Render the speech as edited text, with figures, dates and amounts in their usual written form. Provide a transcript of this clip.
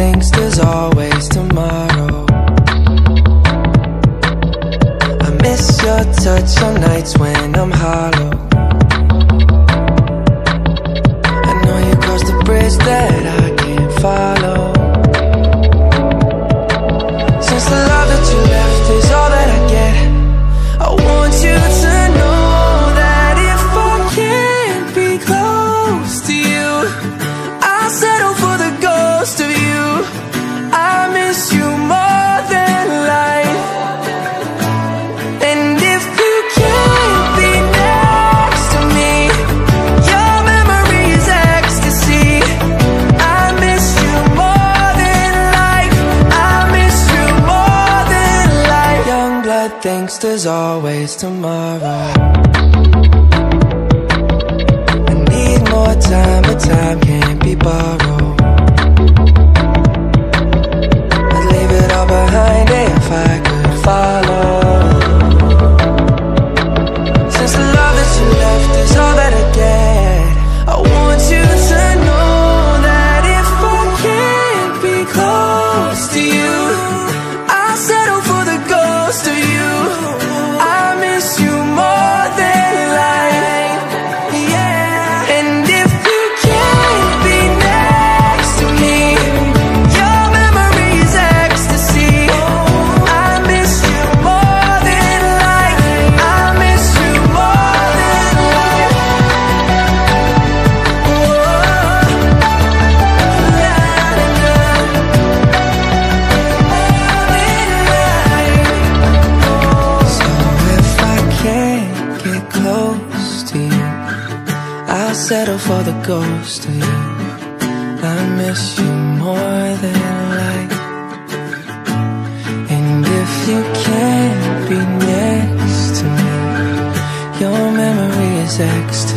thinks there's always tomorrow. I miss your touch on nights when I'm hollow. I know you crossed the bridge that I can't follow. Since the love that you left is all that I get, I want you to know that if I can't be close to you, I'll settle for the ghost of you. I miss you more than life. And if you can't be next to me, your memory is ecstasy. I miss you more than life. I miss you more than life. Youngblood thinks there's always tomorrow. I need more time, but time can't be borrowed. I'd leave it all behind if I could follow. Since the love that you left is all that I get, I want you to know that if I can't be close to you, I'll settle for the ghost of you. I miss you more than life, yeah. And if you can't be next to me, your memory is ecstasy. I miss you more than life. I miss you more than life. So if I can't get close to you, I'll settle for the ghost of you. I miss you more than life. And if you can't be next to me, your memory is ecstasy.